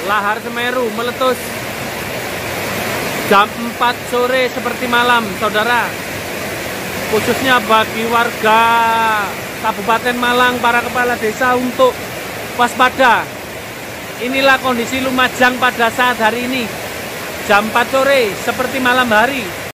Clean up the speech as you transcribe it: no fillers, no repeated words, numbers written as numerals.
lahar Semeru meletus jam 4 sore seperti malam, saudara. Khususnya bagi warga Kabupaten Malang, para kepala desa untuk waspada. Inilah kondisi Lumajang pada saat hari ini, jam 4 sore seperti malam hari.